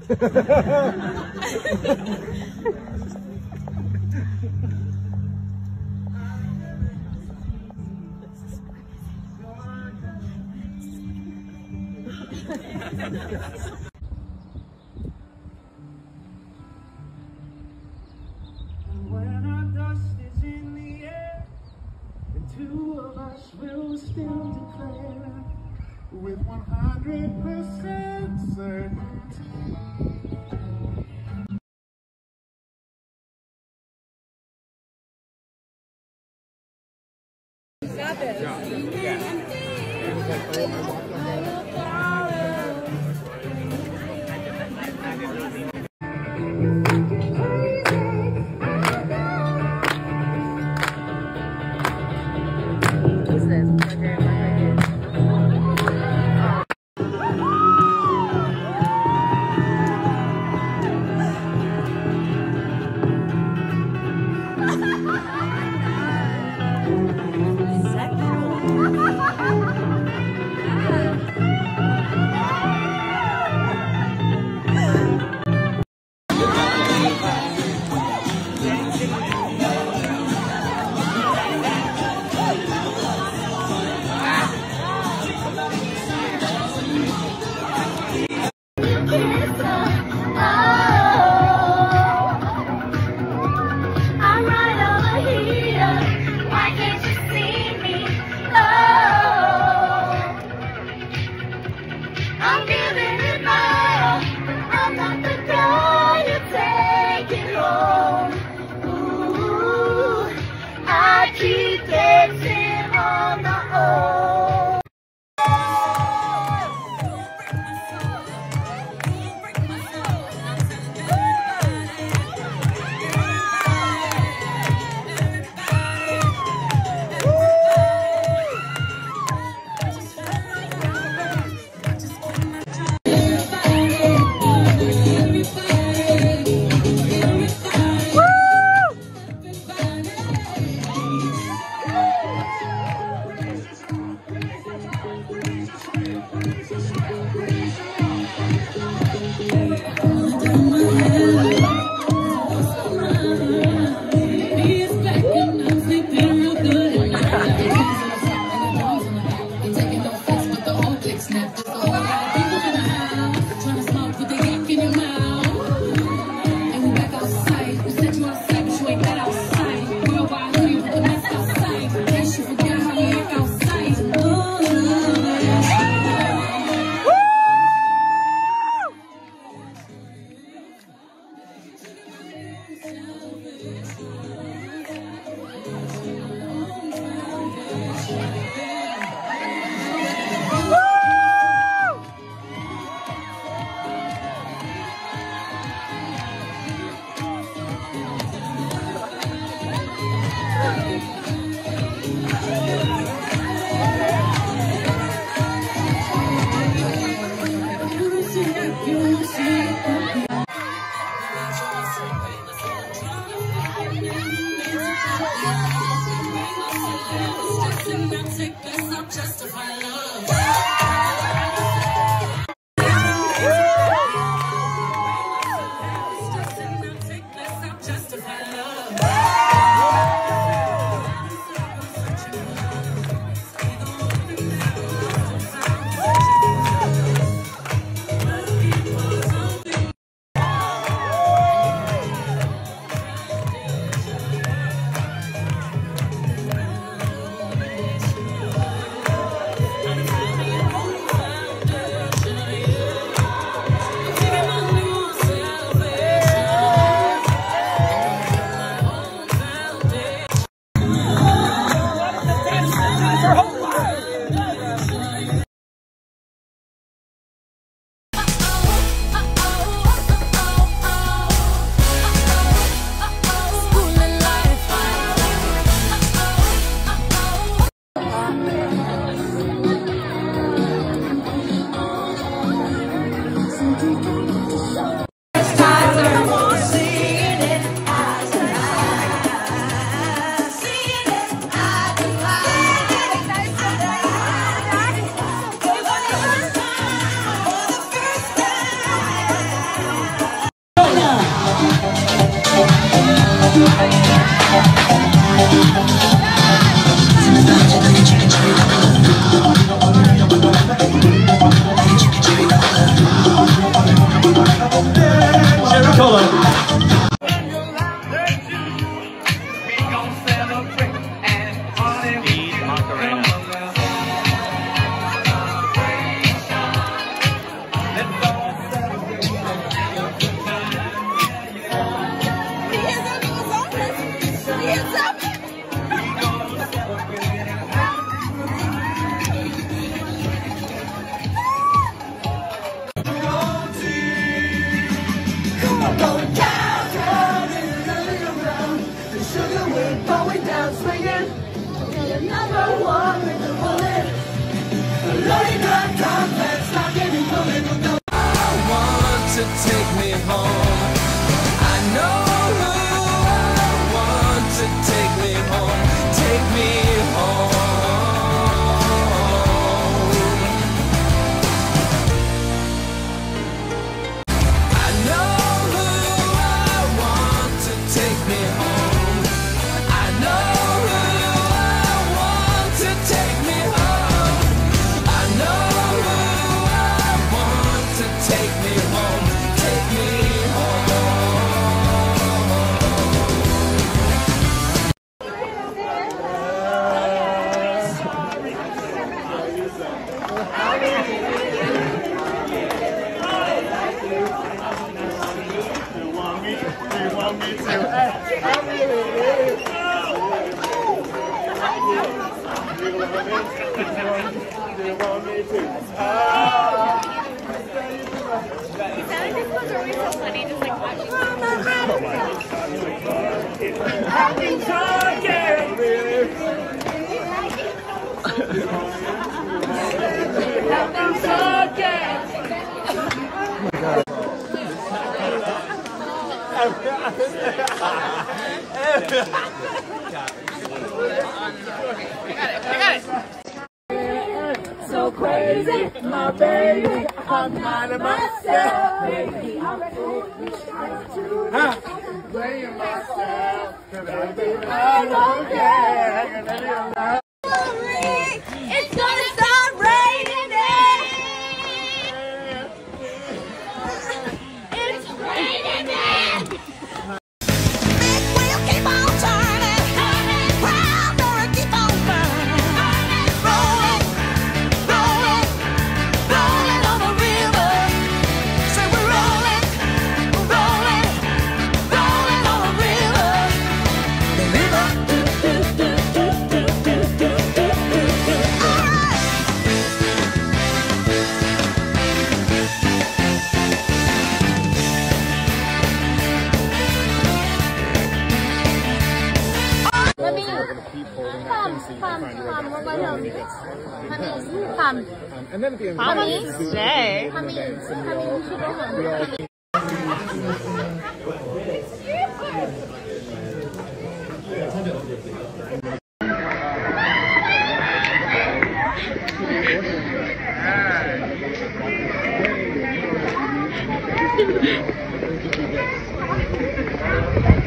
When our dust is in the air, the two of us will still declare with 100% certainty. Got this. Yeah. Who's this? Take me home. I know who I want to take me home. Take me home. I know who I want to take me home. I know who I want to take me home. I know who I want to take me home. So crazy, my baby, I'm not myself. Baby, I'm playing myself. Baby, I don't care. It's gonna start raining. It's raining. Big wheel keep on turning. Proud Mary keep on burning. Rolling, rolling, rolling on the river. Say we're rolling, rolling, rolling on the river. The river. And then at the end, stay. we all